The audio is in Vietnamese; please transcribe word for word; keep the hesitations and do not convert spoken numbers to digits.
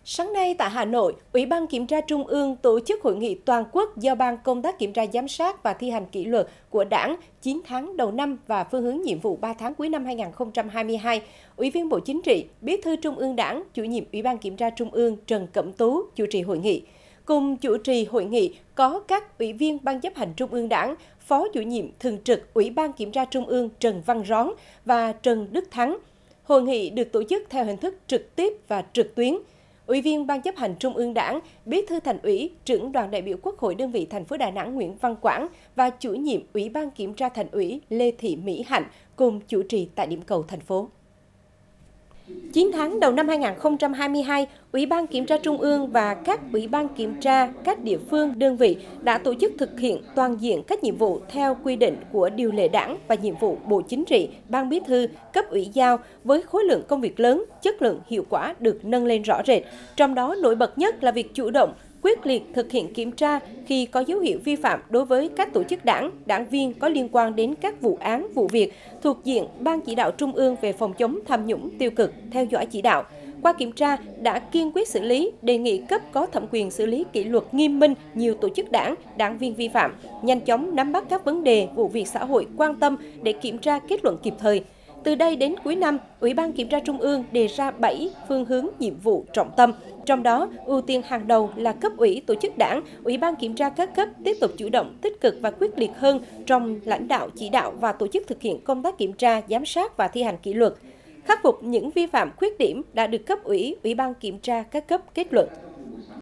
Sáng nay tại Hà Nội, Ủy ban Kiểm tra Trung ương tổ chức hội nghị toàn quốc giao ban công tác kiểm tra giám sát và thi hành kỷ luật của Đảng chín tháng đầu năm và phương hướng nhiệm vụ ba tháng cuối năm hai nghìn không trăm hai mươi hai. Ủy viên Bộ Chính trị, Bí thư Trung ương Đảng, Chủ nhiệm Ủy ban Kiểm tra Trung ương Trần Cẩm Tú chủ trì hội nghị. Cùng chủ trì hội nghị có các Ủy viên Ban chấp hành Trung ương Đảng, Phó Chủ nhiệm Thường trực Ủy ban Kiểm tra Trung ương Trần Văn Rón và Trần Đức Thắng. Hội nghị được tổ chức theo hình thức trực tiếp và trực tuyến. Ủy viên Ban chấp hành Trung ương Đảng, Bí thư Thành ủy, Trưởng đoàn đại biểu Quốc hội đơn vị thành phố Đà Nẵng Nguyễn Văn Quảng và Chủ nhiệm Ủy ban Kiểm tra Thành ủy Lê Thị Mỹ Hạnh cùng chủ trì tại điểm cầu thành phố. chín tháng đầu năm hai nghìn không trăm hai mươi hai, Ủy ban Kiểm tra Trung ương và các Ủy ban Kiểm tra các địa phương, đơn vị đã tổ chức thực hiện toàn diện các nhiệm vụ theo quy định của điều lệ Đảng và nhiệm vụ Bộ Chính trị, Ban Bí thư, cấp ủy giao với khối lượng công việc lớn, chất lượng, hiệu quả được nâng lên rõ rệt. Trong đó nổi bật nhất là việc chủ động, quyết liệt thực hiện kiểm tra khi có dấu hiệu vi phạm đối với các tổ chức đảng, đảng viên có liên quan đến các vụ án, vụ việc thuộc diện Ban Chỉ đạo Trung ương về phòng chống tham nhũng tiêu cực, theo dõi chỉ đạo. Qua kiểm tra, đã kiên quyết xử lý, đề nghị cấp có thẩm quyền xử lý kỷ luật nghiêm minh nhiều tổ chức đảng, đảng viên vi phạm, nhanh chóng nắm bắt các vấn đề, vụ việc xã hội quan tâm để kiểm tra kết luận kịp thời. Từ đây đến cuối năm, Ủy ban Kiểm tra Trung ương đề ra bảy phương hướng nhiệm vụ trọng tâm. Trong đó, ưu tiên hàng đầu là cấp ủy tổ chức đảng, Ủy ban Kiểm tra các cấp tiếp tục chủ động, tích cực và quyết liệt hơn trong lãnh đạo, chỉ đạo và tổ chức thực hiện công tác kiểm tra, giám sát và thi hành kỷ luật. Khắc phục những vi phạm khuyết điểm đã được cấp ủy, Ủy ban Kiểm tra các cấp kết luận.